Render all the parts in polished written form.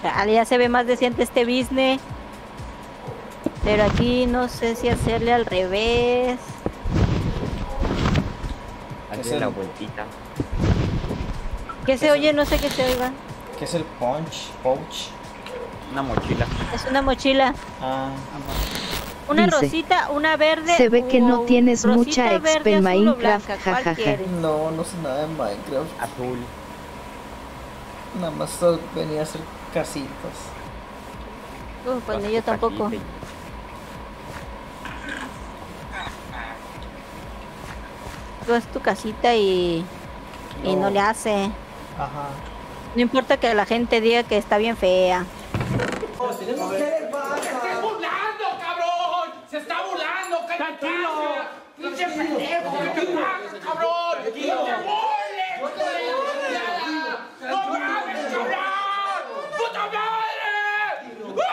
Chale, ya se ve más decente este business. Pero aquí no sé si hacerle al revés. Hazle la vueltita. ¿Qué se oye? No sé qué se oiga. ¿Qué es el pouch? Una mochila. Es una mochila. Ah, Una Dice, rosita, una verde. se ve que no tienes rosita, mucha exp verde, en azul o Minecraft, blanca, ¿cuál jajaja. quieres? no sé nada de Minecraft. Azul. Nada más venía a hacer casitas. Pues ni yo tampoco. Tú haz tu casita y no le hace. Ajá. No importa que la gente diga que está bien fea. ¡Se está burlando, cabrón! ¡Se está burlando! ¡Tranquilo! ¡Pinche pendejo! ¿Qué te pasa, cabrón? ¡No te burles! ¡No mames, cabrón! ¡Puta madre!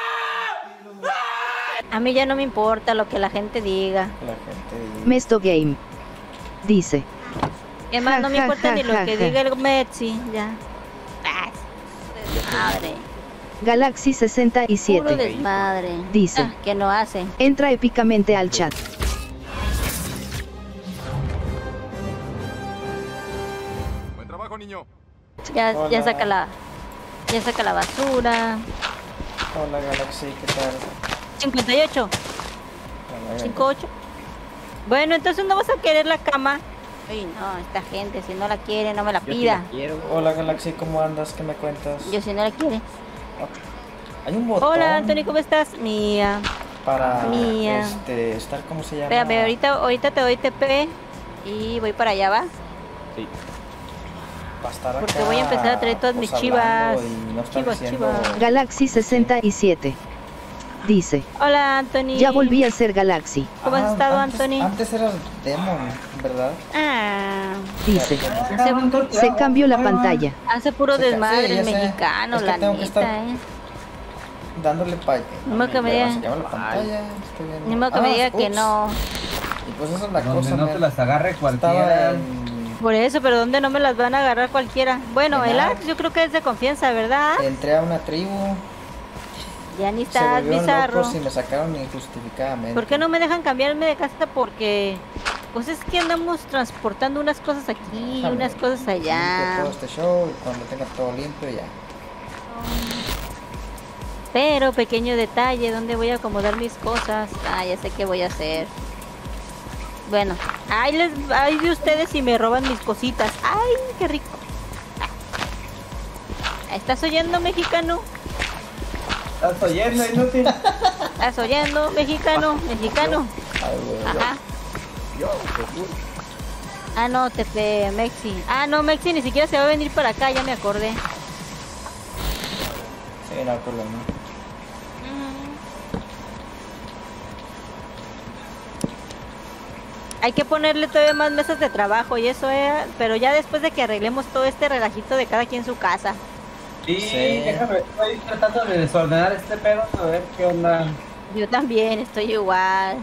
A mí ya no me importa lo que la gente diga. La gente. Mesto Game dice, Es más, no me Ja, importa ja, ni lo ja, que ja. diga el Metsi, ya. Madre. Galaxy Puro 67 desmadre. dice, Que no hace. entra épicamente al chat. Buen trabajo, niño. Ya Hola. saca la basura. Hola Galaxy, ¿qué tal? 58. Hola, 58. Bueno, entonces no vas a querer la cama. Ay, no, esta gente, si no la quiere, no me la Yo sí pida. la quiero. Hola Galaxy, ¿cómo andas? ¿Qué me cuentas? Yo si no la quiere. Hay un botón. Hola, Anthony, ¿cómo estás? Mía. Para Mía. estar, ¿cómo se llama? Espérame, ahorita te doy TP y voy para allá, ¿va? Sí. Para estar Porque acá, voy a empezar a traer todas mis pues, chivas. hablando y no estar Chivas, diciendo- chivas. Galaxy 67 dice, Hola, Anthony. ya volví a ser Galaxy. ¿Cómo has estado, antes, Anthony? Antes eras Demon, ¿verdad? Ah, Dice, se cambió la pantalla. hace puro Se ca- desmadre sí, el ya sé. mexicano, Es que la tengo que estar- neta, Dándole Ni modo que me diga- Se llama la pantalla. Estoy viendo. Ni modo que me diga que ups. no. Y pues esa es la Donde cosa. no man. te las agarre Estaba cualquiera. Por eso, pero ¿dónde no me las van a agarrar cualquiera? Bueno, De el nada. Axe yo creo que es de confianza, ¿verdad? Entré a una tribu. Ya ni Se estás, volvieron bizarro. locos y me sacaron injustificadamente. ¿Por qué no me dejan cambiarme de casa? Porque, pues es que andamos transportando unas cosas aquí, Déjame unas cosas limpio allá. todo este show y cuando tenga todo limpio ya. Pero, pequeño detalle, ¿dónde voy a acomodar mis cosas? Ah, ya sé qué voy a hacer. Bueno, ay de ustedes si me roban mis cositas. Ay, qué rico. Ah. ¿Estás oyendo, mexicano? ¿Estás oyendo, inútil? ¿Estás oyendo, mexicano? Mexicano. Ay, güey, Ajá. Ah, no, Mexi. Ah, no, Mexi ni siquiera se va a venir para acá, ya me acordé. Sí, no hay problema. Hay que ponerle todavía más mesas de trabajo y eso, pero ya después de que arreglemos todo este relajito de cada quien su casa. Sí, Sí. déjame, estoy tratando de desordenar este pedo, a ver qué onda. Yo también estoy igual.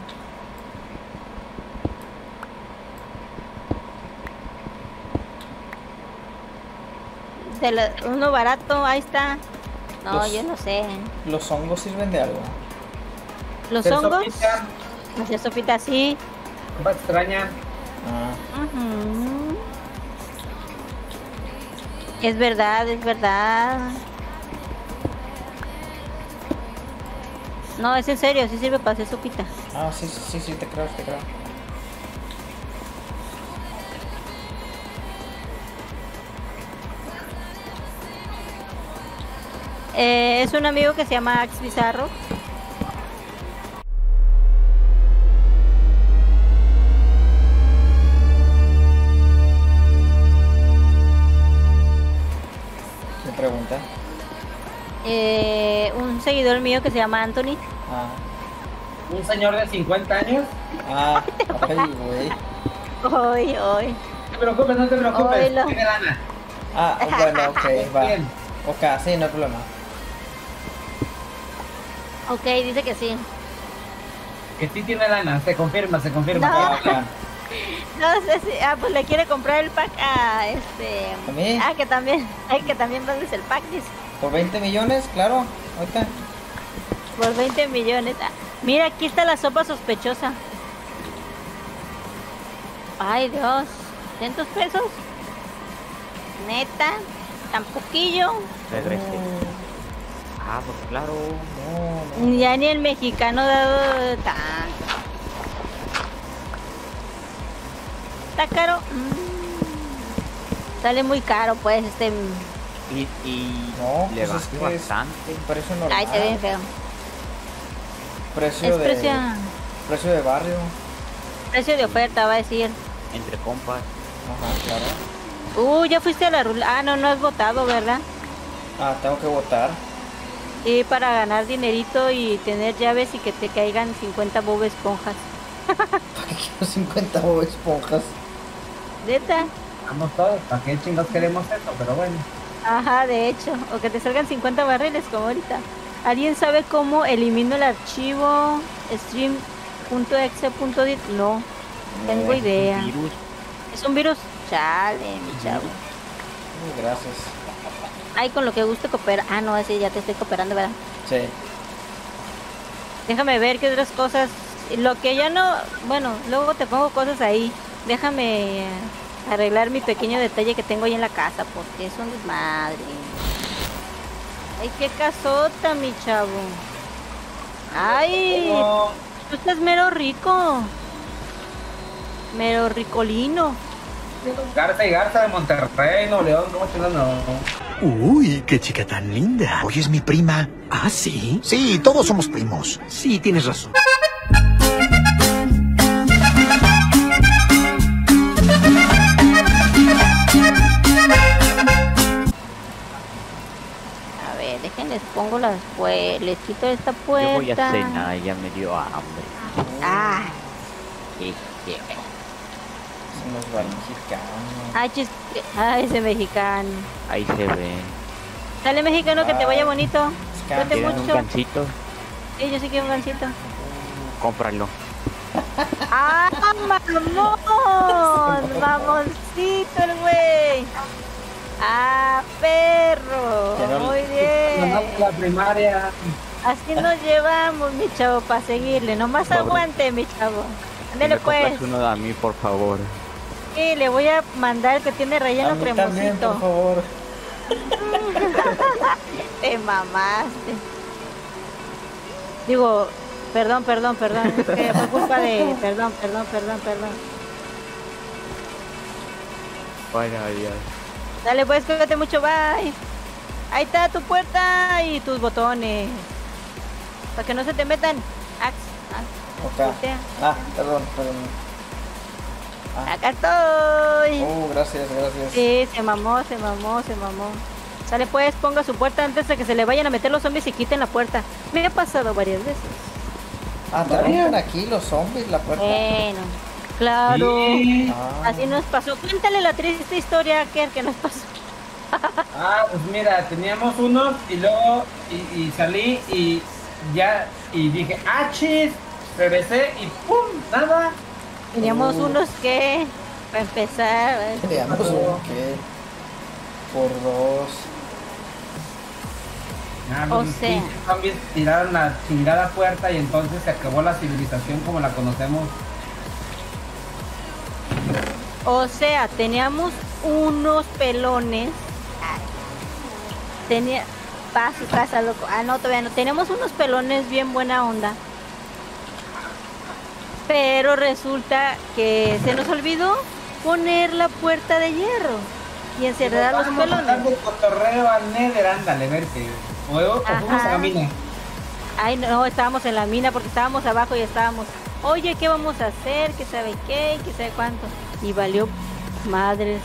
Uno barato, ahí está. No, Los- yo no sé. ¿Los hongos sirven de algo? ¿Los ¿Hacer hongos? sopita? Hacer sopita, sí. Sopa extraña. Ah, Ujú. Es verdad, es verdad. No, es en serio, sí sirve para hacer sopita. sí, te creo, te creo. Es un amigo que se llama Ax Bizarro. ¿Qué pregunta? Un seguidor mío que se llama Anthony. Ah, Un señor de 50 años. ay, güey. Hoy. No te preocupes, no te preocupes. Oilo. Tiene lana. Ah, bueno, ok, va. Bien. Ok, sí, no hay problema. Ok, dice que sí. Que sí tiene lana, se confirma, se confirma. No. Ah, ok. No sé si... Ah, pues le quiere comprar el pack a este... ¿A mí? Ah, que también vendes el pack, dice. ¿Por 20 millones? Claro, ahorita. Por 20 millones. Ah, mira, aquí está la sopa sospechosa. Ay, Dios. ¿200 pesos? Neta, tan poquillo. Regrese. Ah, pues claro. No. Ya ni el mexicano dado tanto. ¿Está caro? Sale muy caro, pues, Y No, le pues bajó es que es bastante. precio normal. Ay, se ve feo. Precio Es de... Precio de barrio. precio de oferta, va a decir. Entre compas. Ajá, claro. Ya fuiste a la ruleta. Ah, no has votado, ¿verdad? Ah, tengo que votar. Y para ganar dinerito y tener llaves y que te caigan 50 Bob Esponjas. ¿Para qué quiero 50 Bob Esponjas? ¿Neta? Vamos todos, ¿para qué chingados queremos eso? Pero bueno. Ajá, de hecho. O que te salgan 50 barriles como ahorita. ¿Alguien sabe cómo elimino el archivo stream.exe.dit? No, tengo idea. Virus. ¿Es un virus? Chale, mi chavo. Gracias. Ay, con lo que guste cooperar. Ah, no, así ya te estoy cooperando, ¿verdad? Sí. Déjame ver qué otras cosas. Lo que ya no... Bueno, luego te pongo cosas ahí. Déjame arreglar mi pequeño detalle que tengo ahí en la casa, porque es un desmadre. Ay, qué casota, mi chavo. Ay, tú estás mero rico. Mero ricolino. Garza y Garza de Monterrey, Nuevo León, ¿cómo chingados no? Uy, qué chica tan linda. Oye, es mi prima. ¿Ah, sí? Sí, todos somos primos. Sí, tienes razón. A ver, déjenles pongo las les quito esta puerta. Yo voy a cenar, ya me dio hambre. Ah, Son los mexicanos. ay, ese mexicano. Ahí se ve. Dale, mexicano, que te vaya bonito. Cuídate ¿Quieren un mucho. gansito? Sí, yo sí quiero un gansito. Cómpralo. ¡Ah, mamón! ¡Mamoncito el güey! ¡Ah, perro! Muy bien. La primaria. Así nos llevamos, mi chavo, para seguirle. Nomás aguante, mi chavo. Ándale, ¿Me compras pues. uno a mí, por favor? Sí, le voy a mandar el que tiene relleno A mí también, cremosito. por favor. Te mamaste. Digo, perdón. Es que fue culpa de... Perdón. Bueno, adiós. Dale, pues, cuídate mucho, bye. Ahí está tu puerta y tus botones. Para que no se te metan. Acá. Voltea. Ah, perdón. Acá estoy. Gracias. Sí, se mamó. Sale, pues, ponga su puerta antes de que se le vayan a meter los zombies y quiten la puerta. Me ha pasado varias veces. Ah, te rompen aquí los zombies la puerta. Bueno, claro. Sí. Así nos pasó. Cuéntale la triste historia que nos pasó. Ah, pues mira, teníamos unos y luego y salí y ya y dije, chis, regresé y pum, nada. Teníamos unos que, para empezar, Teníamos un que por 2. O Los sea. pinches zombies tiraron la chingada puerta y entonces se acabó la civilización como la conocemos. O sea, teníamos unos pelones. Va a su casa, loco. Ah, no, todavía no. Tenemos unos pelones bien buena onda. Pero resulta que se nos olvidó poner la puerta de hierro y encerrar a los pelones. Dando cotorreo al Nether, ándale, verte. O fuimos a la mina. Ay, no, estábamos en la mina porque estábamos abajo y estábamos, oye, ¿qué vamos a hacer? ¿Qué sabe qué? ¿Qué sabe cuánto? Y valió madres.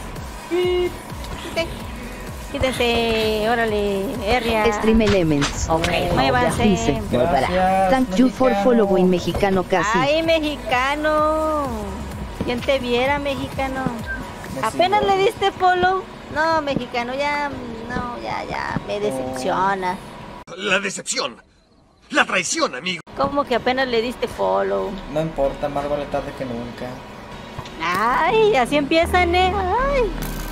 Quítense, órale, herria. Stream Elements. Ok, muévanse. Dice. Gracias. Thank you for mexicano. following mexicano casi. Ay, mexicano. ¿Quién te viera, mexicano? Me ¿Apenas sigo. le diste follow? No, mexicano, ya me decepciona. La decepción. La traición, amigo. ¿Cómo que apenas le diste follow? No importa, más vale tarde que nunca. Ay, así empiezan, Ay.